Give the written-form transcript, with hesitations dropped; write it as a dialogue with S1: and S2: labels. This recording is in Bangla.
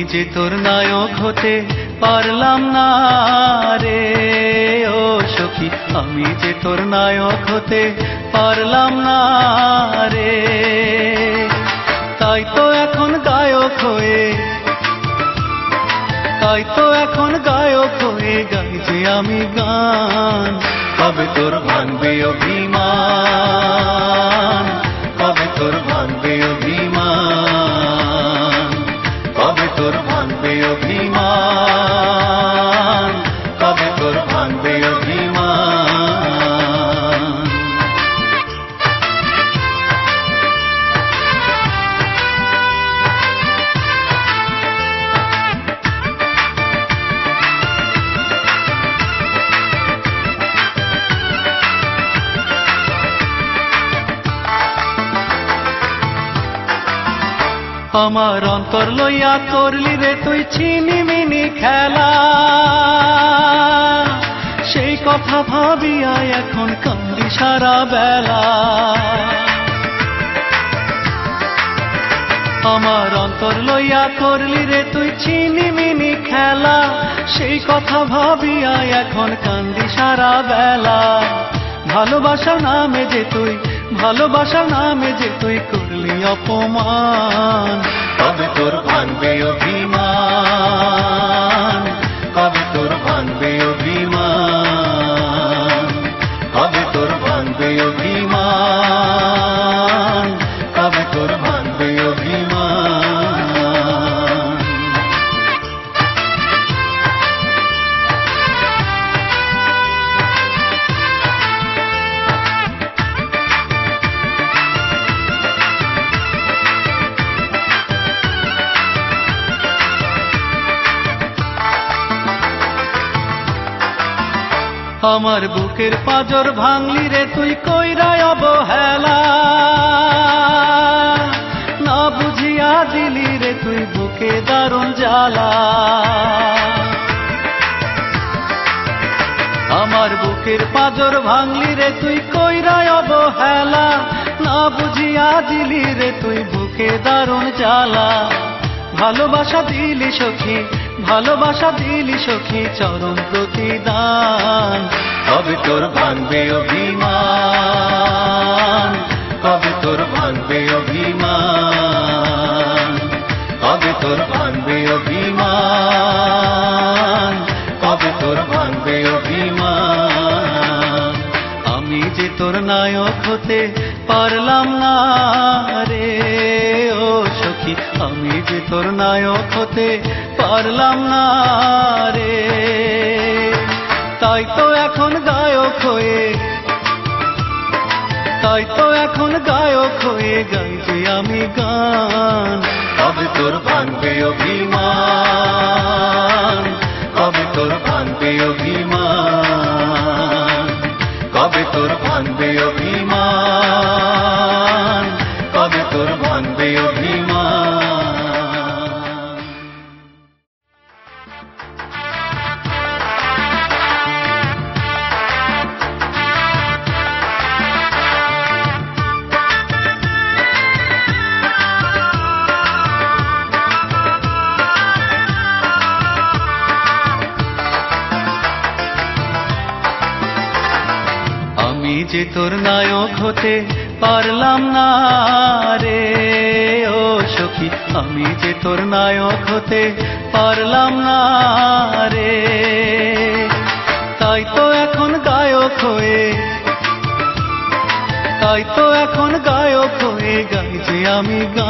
S1: যে তোর নায়ক হতে পারলাম না রে ও সখী, আমি যে তোর নায়ক হতে পারলাম না রে। তাই তো এখন গায়ক হয়ে, তাই তো এখন গায়ক হয়ে গাই যে আমি গান। কবে তোর ভাঙবে অভিমান, কবে তোর ভাঙবে অভিমান, কবে তোর ভাঙবে অভিমান, কবে তোর ভাঙবে অভিমান। আমার অন্তর লইয়া করলি রে তুই ছিনিমিনি খেলা, সেই কথা ভাবিয়া এখন কান্দি সারা বেলা। আমার অন্তর লইয়া করলি রে তুই ছিনিমিনি খেলা, সেই কথা ভাবিয়া এখন কান্দি সারা বেলা। ভালোবাসার নামে যে তুই, ভালোবাসার নামে যে তুই করলি অপমান। কবে তোর ভাঙবে অভিমান, কবে তোর ভাঙবে অভিমান, কবে তোর ভাঙবে অভিমান, কবে তোর ভাঙবে অভিমান। আমার বুকের পাঁজর ভাঙলি রে তুই কইরায় অবহেলা, না বুঝিয়া দিলি রে তুই বুকে দারুণ জ্বালা। আমার বুকের পাঁজর ভাঙলি রে তুই কইরায় অবহেলা, না বুঝিয়া দিলি রে তুই বুকে দারুণ জ্বালা। ভালোবাসা দিলি সখী, ভালোবাসা দিলি সখী চরম প্রতিদান। কবে তোর ভাঙবে অভিমান, কবে তোর ভাঙবে অভিমান, কবে তোর ভাঙবে অভিমান, কবে তোর ভাঙবে অভিমান। আমি যে তোর নায়ক হতে পারলাম না রে ও সখী, আমি যে তোর নায়ক হতে পারলাম না রে। তাই তো এখন গায়ক হয়ে, তাই তো এখন গায়ক হয়ে গাই যে আমি গান। কবে তোর ভাঙবে অভিমান, কবে তোর ভাঙবে অভিমান, কবে তোর ভাঙবে অভিমান, কবে তোর ভাঙবে অভিমান। আমি যে তোর নায়ক হতে পারলাম না রে ও সখী, আমি যে তোর নায়ক হতে পারলাম না রে। তাই তো এখন গায়ক হয়ে, তাই তো এখন গায়ক হয়ে গাই যে আমি গান।